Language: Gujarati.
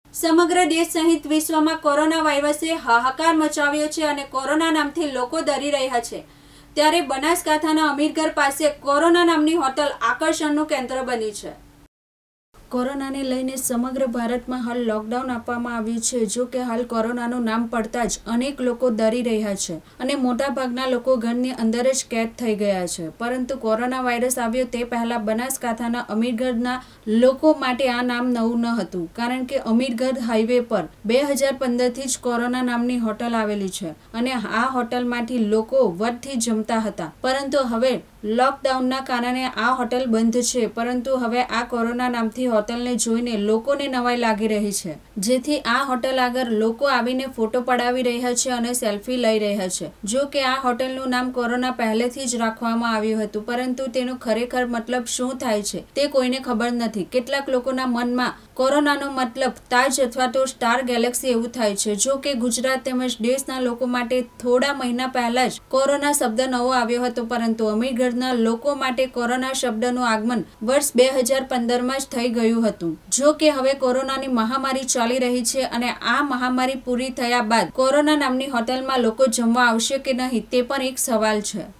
સમગ્ર દેશ સહિત વિશ્વમાં કોરોના વાયરસે હાહાકાર મચાવ્યો છે અને કોરોના નામથી લોકો ડરી રહ્યા છે। ત્યારે બનાસકાંઠાના અમીરગઢ પાસે કોરોના નામની હોટલ આકર્ષણનું કેન્દ્ર બની છે। કોરોનાને લઈને સમગ્ર ભારતમાં હાલ લોકડાઉન આપવામાં આવ્યું છે। જો કે હાલ કોરોનાનું નામ પડતા જ અનેક લોકો ડરી રહ્યા છે અને મોટાભાગના લોકો ઘરની અંદર જ કેદ થઈ ગયા છે। પરંતુ કોરોના વાયરસ આવ્યો તે પહેલા બનાસકાંઠાના અમીરગઢના લોકો માટે આ નામ નવું ન હતું, કારણ કે અમીરગઢ હાઈવે પર 2015થી જ કોરોના નામની હોટલ આવેલી છે અને આ હોટલમાંથી લોકો વધથી જમતા હતા। પરંતુ હવે લોકડાઉનના કારણે આ હોટલ બંધ છે, પરંતુ હવે આ કોરોના નામથી હોટલને જોઈને લોકોને નવાઈ લાગી રહી છે, જેથી આ હોટલ આગળ લોકો આવીને ફોટો પડાવી રહ્યા છે અને સેલ્ફી લઈ રહ્યા છે। જો કે આ હોટલનું નામ કોરોના પહેલેથી જ રાખવામાં આવ્યું હતું, પરંતુ તેનો ખરેખર મતલબ શું થાય છે તે કોઈને ખબર નથી। કેટલાક લોકોના મનમાં કોરોનાનો મતલબ તાજ અથવા તો સ્ટાર ગેલેક્સી એવું થાય છે। જો કે ગુજરાત તેમજ દેશના લોકો માટે થોડા મહિના પહેલા જ કોરોના શબ્દ નવો આવ્યો હતો, પરંતુ અમીરગઢના લોકો માટે કોરોના શબ્દનું આગમન વર્ષ 2015માં જ થઈ ગયું હતું। જો કે હવે કોરોનાની મહામારી ચાલી રહી છે અને આ મહામારી પૂરી થયા બાદ કોરોના નામની હોટલમાં લોકો જમવા આવશે કે નહીં તે પણ એક સવાલ છે।